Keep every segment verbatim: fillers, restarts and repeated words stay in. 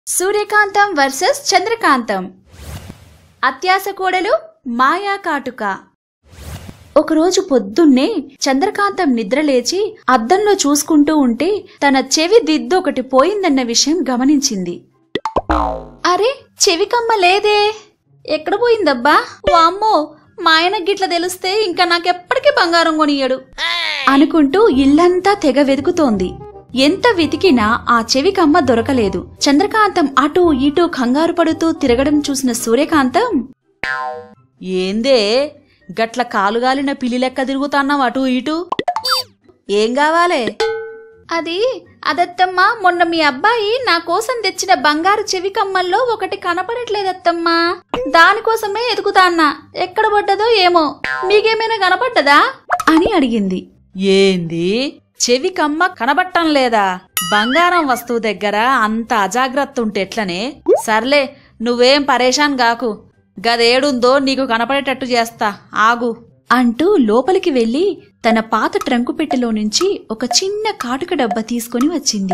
సూర్యకాంతం versus చంద్రకాంతం. అత్యాస కోడలు మాయా కాటుక. ఒకరోజు పొద్దున్నే చంద్రకాంతం నిద్రలేచి అద్దంలో చూసుకుంటూ ఉంటే తన చెవి దిద్దు ఒకటి పోయిందన్న విషయం గమనించింది. అరే, చెవికమ్మ లేదే, ఎక్కడ పోయిందబ్బా? వామ్మో, మా ఆయన గిట్ల తెలిస్తే ఇంకా నాకెప్పటికీ బంగారం కొనియడు అనుకుంటూ ఇల్లంతా తెగ వెతుకుతోంది. ఎంత వెతికినా ఆ చెవికమ్మ దొరకలేదు. చంద్రకాంతం అటూ ఇటూ కంగారు పడుతూ తిరగడం చూసిన సూర్యకాంతం, ఏందే గట్ల కాలుగాలిన పిల్లి లెక్క తిరుగుతాన్నావు అటూ ఇటూ? ఏం కావాలే? అది అదత్తమ్మా, మొన్న మీ అబ్బాయి నా కోసం తెచ్చిన బంగారు చెవికమ్మల్లో ఒకటి కనపడట్లేదత్తమ్మా, దానికోసమే ఎదుగుతాన్నా. ఎక్కడ పడ్డదో ఏమో, మీకేమైనా కనపడ్డదా అని అడిగింది. ఏంది, చెవికమ్మ కనబట్టం లేదా? బంగారం వస్తువు దగ్గర అంత అజాగ్రత్త ఉంటే ఎట్లనే? సర్లే, నువ్వేం పరేషాన్ గాకు, గదేడుందో నీకు కనపడేటట్టు చేస్తా, ఆగు అంటూ లోపలికి వెళ్లి తన పాత ట్రంకు పెట్టెలో నుంచి ఒక చిన్న కాటుక డబ్బా తీసుకుని వచ్చింది.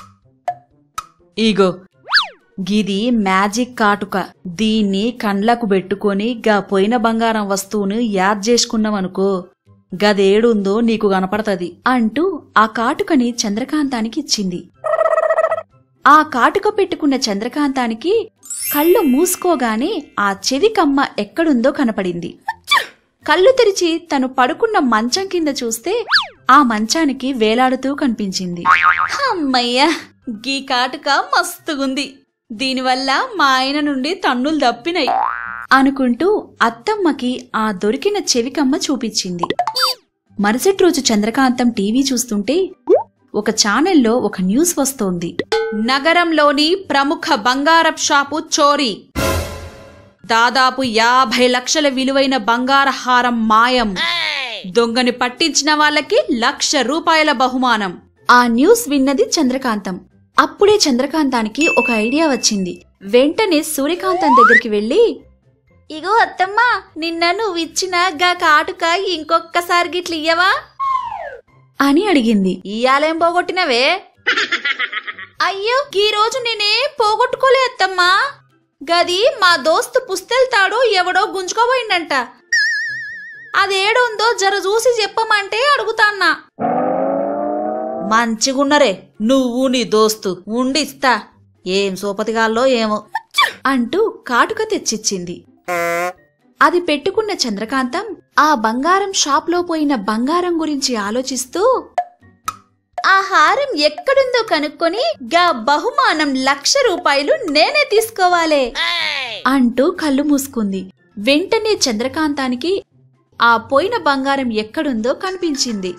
ఈగో, గిది మ్యాజిక్ కాటుక. దీన్ని కండ్లకు పెట్టుకొని గా పోయిన బంగారం వస్తువును యాద్ చేసుకున్నావనుకో, గదేడుందో నీకు కనపడతది అంటూ ఆ కాటుకని చంద్రకాంతానికి ఇచ్చింది. ఆ కాటుక పెట్టుకున్న చంద్రకాంతానికి కళ్ళు మూసుకోగానే ఆ చెవికమ్మ ఎక్కడుందో కనపడింది. కళ్ళు తెరిచి తను పడుకున్న మంచం కింద చూస్తే ఆ మంచానికి వేలాడుతూ కనిపించింది. అమ్మయ్యా, గీ కాటుక మస్తుగుంది, దీనివల్ల మా ఆయన నుండి తన్నులు దప్పినాయి అనుకుంటూ అత్తమ్మకి ఆ దొరికిన చెవికమ్మ చూపించింది. మరుసటి రోజు చంద్రకాంతం టీవీ చూస్తుంటే ఒక ఛానల్లో ఒక న్యూస్ వస్తోంది. నగరంలోని ప్రముఖ బంగారపు షాపు చోరీ, దాదాపు యాభై లక్షల విలువైన బంగార హారం మాయం, దొంగని పట్టించిన వాళ్ళకి లక్ష రూపాయల బహుమానం. ఆ న్యూస్ విన్నది చంద్రకాంతం. అప్పుడే చంద్రకాంతానికి ఒక ఐడియా వచ్చింది. వెంటనే సూర్యకాంతం దగ్గరికి వెళ్లి, ఇగో అత్తమ్మా, నిన్న నువ్విచ్చిన గా కాటుక ఇంకొక్కసారి గిట్ల ఇయ్యవా అని అడిగింది. ఇయ్యాలేం పోగొట్టినవే? అయ్యో, ఈ రోజు నేనే పోగొట్టుకోలే అత్తమ్మా, గది మా దోస్తు పుస్తెళ్తాడు ఎవడో గుంజుకోబోయిందంట, అదేడుందో జర చూసి చెప్పమంటే అడుగుతాన్నా. మంచిగున్నరే నువ్వు నీ దోస్తు, ఉండిస్తా. ఏం సోపతిగాల్లో ఏమో అంటూ కాటుక తెచ్చిచ్చింది. అది పెట్టుకున్న చంద్రకాంతం ఆ బంగారం షాప్లో పోయిన బంగారం గురించి ఆలోచిస్తూ, ఆ హారం ఎక్కడుందో కనుక్కొని గా బహుమానం లక్ష రూపాయలు నేనే తీసుకోవాలే అంటూ కళ్ళు మూసుకుంది. వెంటనే చంద్రకాంతానికి ఆ పోయిన బంగారం ఎక్కడుందో కనిపించింది.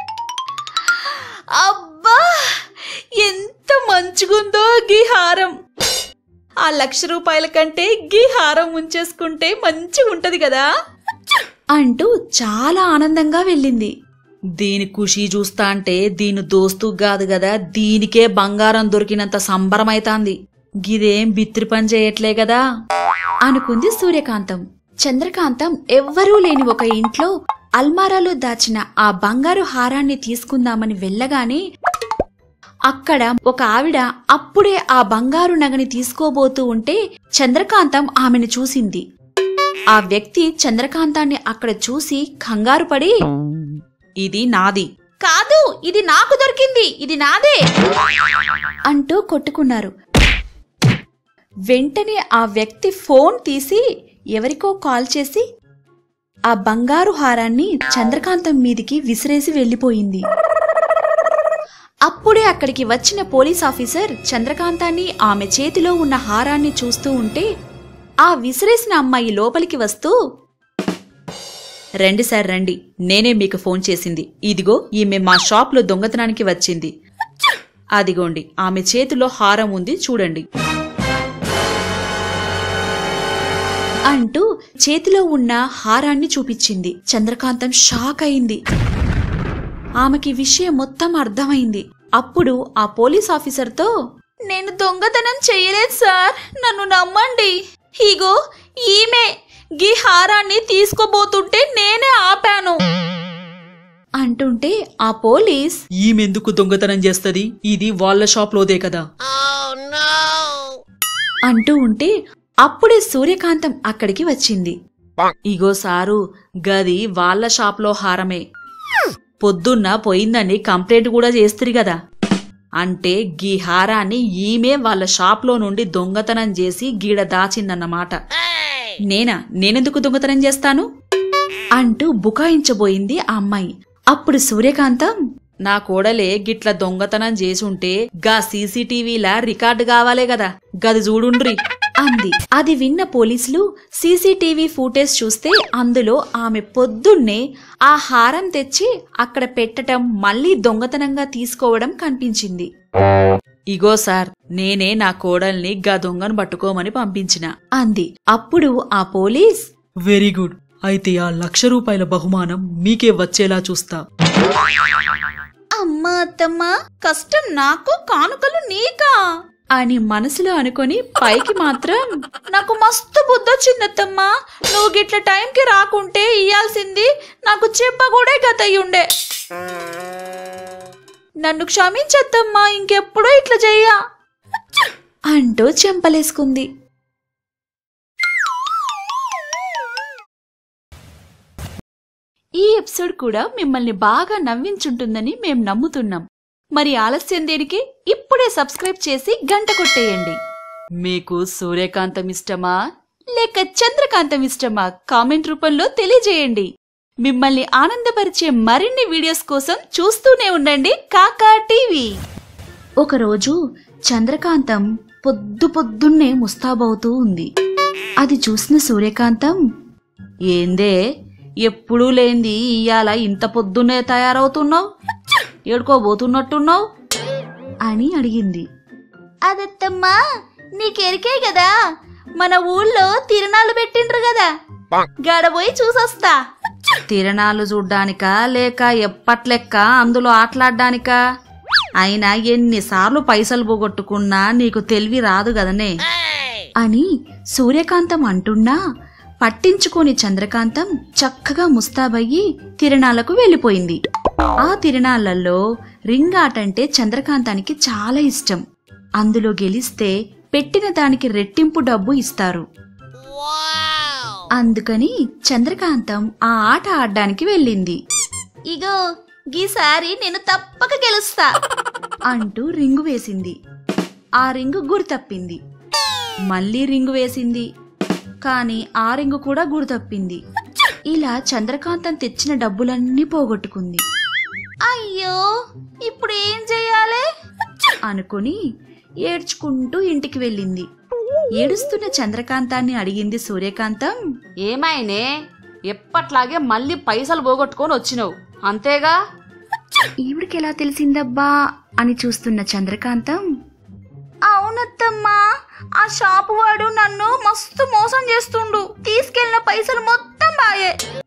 అబ్బా, ఎంత మంచిగుందో గీ హారం! ఆ లక్ష రూపాయల కంటే గీ హారం ఉంచేసుకుంటే మంచిగా ఉంటది కదా అంటూ చాలా ఆనందంగా వెళ్ళింది. దీని ఖుషి చూస్తా అంటే దీని దోస్తు కాదు గదా, దీనికే బంగారం దొరికినంత సంబరమైతాంది. గిదేం బిత్రి పని చేయట్లే గదా అనుకుంది సూర్యకాంతం. చంద్రకాంతం ఎవ్వరూ లేని ఒక ఇంట్లో అల్మారాలో దాచిన ఆ బంగారు హారాన్ని తీసుకుందామని వెళ్ళగానే అక్కడ ఒక ఆవిడ అప్పుడే ఆ బంగారు నగని తీసుకోబోతూ ఉంటే చంద్రకాంతం ఆమెను చూసింది. ఆ వ్యక్తి చంద్రకాంతాన్ని అక్కడ చూసి కంగారు పడి, ఇది నాది కాదు, ఇది నాకు దొరికింది, ఇది నాదే అంటూ కొట్టుకున్నారు. వెంటనే ఆ వ్యక్తి ఫోన్ తీసి ఎవరికో కాల్ చేసి ఆ బంగారు హారాన్ని చంద్రకాంతం మీదికి విసిరేసి వెళ్లిపోయింది. అప్పుడే అక్కడికి వచ్చిన పోలీస్ ఆఫీసర్ చంద్రకాంతాన్ని ఆమె చేతిలో ఉన్న హారాన్ని చూస్తూ ఉంటే ఆ విసిరేసిన అమ్మాయి లోపలికి వస్తూ, రండి సార్ రండి, నేనే మీకు ఫోన్ చేసింది. ఇదిగో ఈమె మా షాప్లో దొంగతనానికి వచ్చింది, అదిగోండి ఆమె చేతిలో హారం ఉంది చూడండి అంటూ చేతిలో ఉన్న హారాన్ని చూపించింది. చంద్రకాంతం షాక్ అయింది. ఆమెకి విషయం మొత్తం అర్థమైంది. అప్పుడు ఆ పోలీస్ ఆఫీసర్తో, నేను దొంగతనం చెయ్యలేదు సార్, నన్ను నమ్మండి, ఇగో ఈమె గీ హారాన్ని తీసుకోబోతుంటే నేనే ఆపాను అంటుంటే ఆ పోలీస్, ఈమెందుకు దొంగతనం చేస్తది, ఇది వాళ్ళ షాప్లోదే కదా అంటూ ఉంటే అప్పుడే సూర్యకాంతం అక్కడికి వచ్చింది. ఇగో సారు, గది వాళ్ళ షాప్లో హారమే. పొద్దున్న పోయిందని కంప్లైంట్ కూడా చేస్తురి గదా. అంటే గీ హారాన్ని ఈమె వాళ్ళ షాప్లో నుండి దొంగతనం చేసి గీడ దాచిందన్నమాట. నేనా నేనెందుకు దొంగతనం చేస్తాను అంటూ బుకాయించబోయింది ఆ అమ్మాయి. అప్పుడు సూర్యకాంతం, నా కోడలే గిట్ల దొంగతనం చేసుంటే గా సీసీటీవీలా రికార్డు కావాలే గదా, గది చూడుండ్రి అంది. అది విన్న పోలీసులు సీసీటీవీ ఫుటేజ్ చూస్తే అందులో ఆమె పొద్దున్నే ఆ హారం తెచ్చి అక్కడ పెట్టటం, మళ్లీ దొంగతనంగా తీసుకోవడం కనిపించింది. ఇగో సార్, నేనే నా కోడల్ని గా దొంగను పట్టుకోమని పంపించిన అంది. అప్పుడు ఆ పోలీస్, వెరీ గుడ్, అయితే ఆ లక్ష రూపాయల బహుమానం మీకే వచ్చేలా చూస్తా. అమ్మా అత్తమ్మా, కష్టం నాకు, కానుకలు నీకా అని మనసులో అనుకొని పైకి మాత్రం, నాకు మస్తు బుద్ధొచ్చిందత్తమ్మా, నువ్వు గిట్ల టైంకి రాకుంటే ఇయ్యాల్సింది నాకు చెప్పకూడే గతయ్యుండే. నన్ను క్షమించత్తమ్మా, ఇంకెప్పుడూ ఇట్లా చెయ్యా అంటూ చెంపలేసుకుంది. ఈ ఎపిసోడ్ కూడా మిమ్మల్ని బాగా నవ్వించుంటుందని మేం నమ్ముతున్నాం. మరి ఆలస్యం దేనికి, ఇప్పుడే సబ్స్క్రైబ్ చేసి గంట కొట్టేయండి. మీకు సూర్యకాంతం ఇష్టమా లేక చంద్రకాంతం ఇష్టమా కామెంట్ రూపంలో తెలియజేయండి. మిమ్మల్ని ఆనందపరిచే మరిన్ని వీడియోస్ కోసం చూస్తూనే ఉండండి కాకా టీవీ. ఒకరోజు చంద్రకాంతం పొద్దు పొద్దున్నే ముస్తాబవుతూ ఉంది. అది చూసిన సూర్యకాంతం, ఏందే ఎప్పుడూ లేంది ఇయ్యాల ఇంత పొద్దున్నే తయారవుతున్నావు, ఏడుకోబోతున్నట్టున్నావు అని అడిగింది. అదత్తమ్మా, నీకెరికే కదా, మన ఊళ్ళో తిరణాలు పెట్టిండ్రు కదా, గడబోయి చూసొస్తా. తిరణాలు చూడ్డానికా లేక ఎప్పట్లెక్క అందులో ఆటలాడ్డానికా? అయినా ఎన్నిసార్లు పైసలు పోగొట్టుకున్నా నీకు తెలివి రాదు గదనే అని సూర్యకాంతం అంటున్నా పట్టించుకోని చంద్రకాంతం చక్కగా ముస్తాబయ్యి తిరణాలకు వెళ్ళిపోయింది. ఆ తిరణాలలో రింగ్ ఆటంటే చంద్రకాంతానికి చాలా ఇష్టం. అందులో గెలిస్తే పెట్టిన దానికి రెట్టింపు డబ్బు ఇస్తారు. అందుకని చంద్రకాంతం ఆ ఆట ఆడ్డానికి వెళ్ళింది. ఇగో గీసారి నేను తప్పక గెలుస్తా అంటూ రింగు వేసింది. ఆ రింగు గురి తప్పింది. మళ్లీ రింగు వేసింది. కాని ఆ రింగు కూడా గురి తప్పింది. ఇలా చంద్రకాంతం తెచ్చిన డబ్బులన్నీ పోగొట్టుకుంది. అయ్యో, ఇప్పుడు ఏం చెయ్యాలి అనుకుని ఏడ్చుకుంటూ ఇంటికి వెళ్ళింది. ఏడుస్తున్న చంద్రకాంతాన్ని అడిగింది సూర్యకాంతం, ఏమైనే ఎప్పట్లాగే మళ్ళీ పైసలు పోగొట్టుకొని వచ్చినావు అంతేగా? ఈవిడికెలా తెలిసిందబ్బా అని చూస్తున్న చంద్రకాంతం, అవునత్తమ్మా, ఆ షాపు వాడు నన్ను మస్తు మోసం చేస్తుండు, తీసుకెళ్లిన పైసలు మొత్తం బాయే.